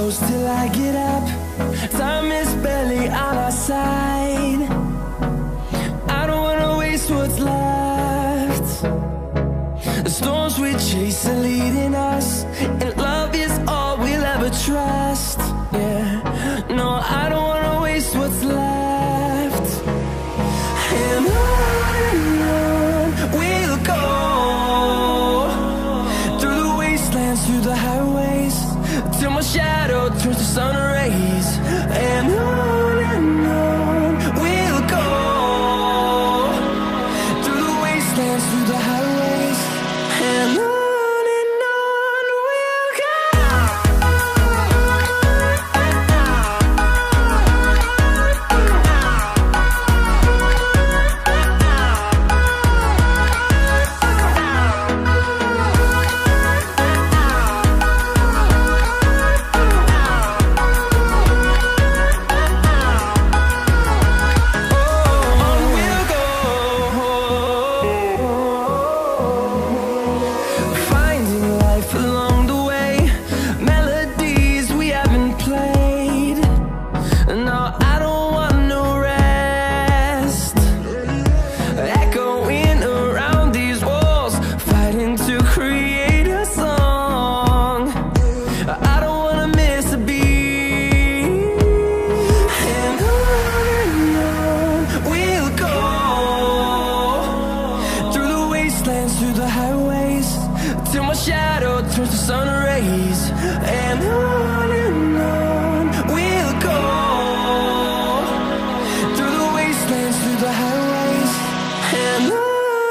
close till I get up. Time is barely on our side. I don't wanna waste what's left. The storms we chase are leading us, and love is all we'll ever trust. Yeah, no, I don't wanna waste what's left. And on we'll go, through the wastelands, through the highways, till my shadow turns to sun rays. And on we'll go, through the wastelands, through the highways, and on we'll go. Through the highways, till my shadow turns to sun rays. And on we'll go, through the wastelands, through the highways, and on we'll go.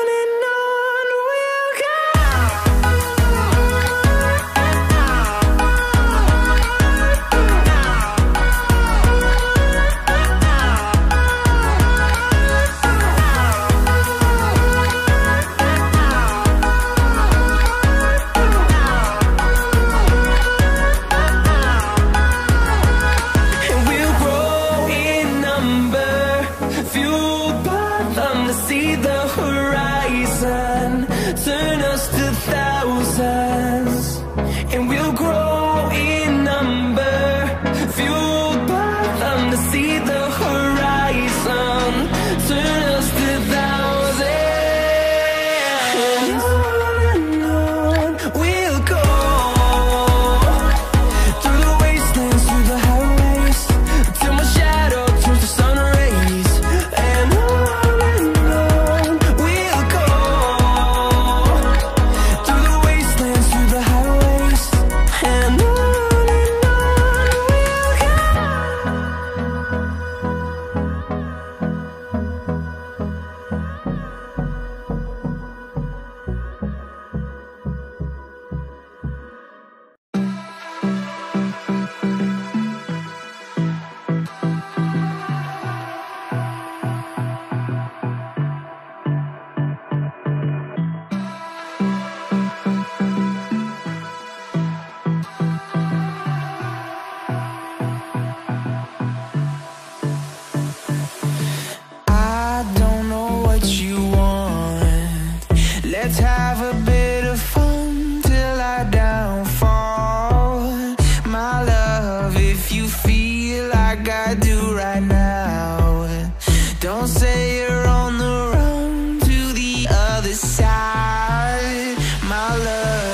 Turn us to thousands, and we'll grow in number, fueled by them to see the horizon. Turn us to thousands, and on we'll go, through the wastelands, through the highways, till my shadow turns to sun rays. And on we'll go, through the wastelands, through the highways, and on let's have a bit of fun till I downfall. My love, if you feel like I do right now, don't say you're on the run to the other side, my love.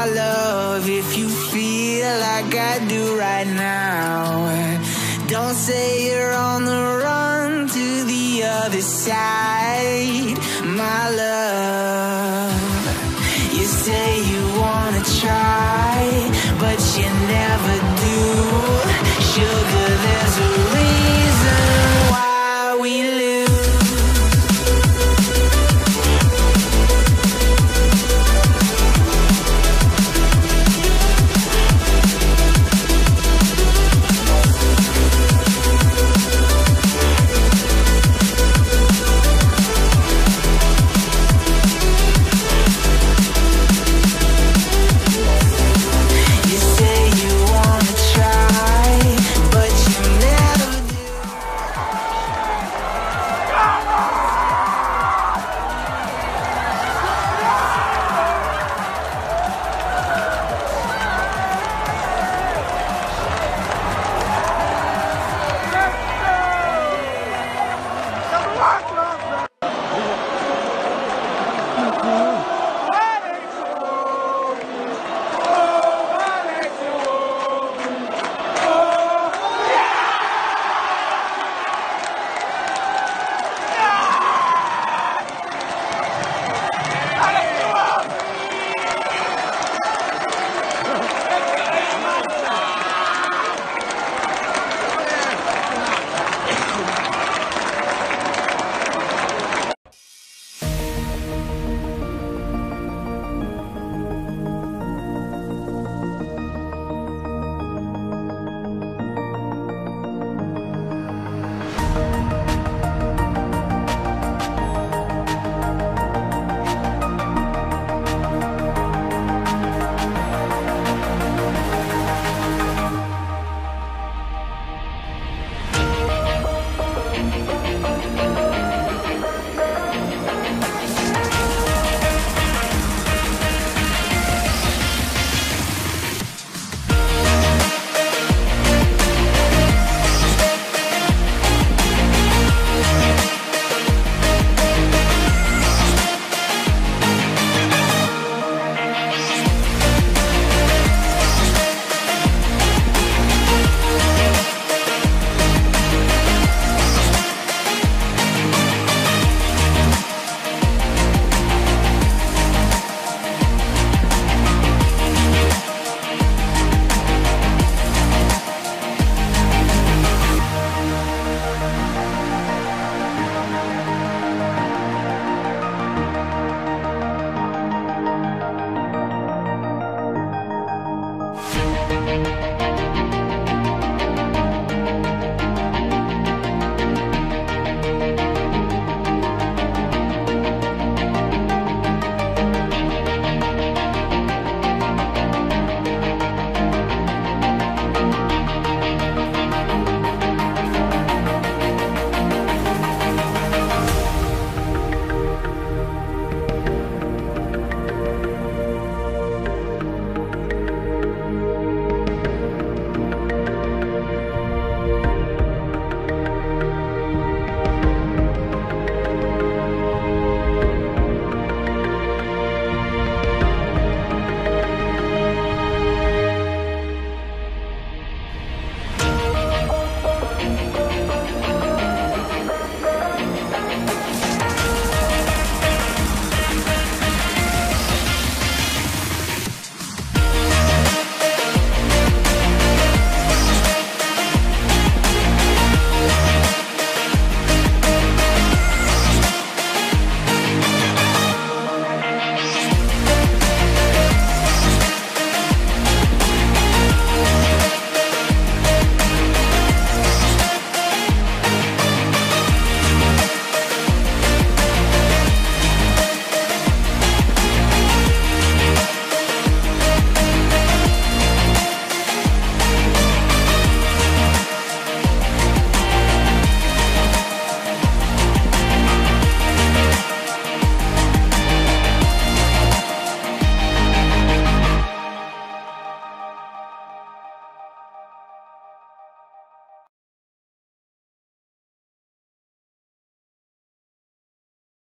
my love, if you feel like I do right now, don't say you're on the run to the other side, my love. You say you wanna try, but you never do. Sugar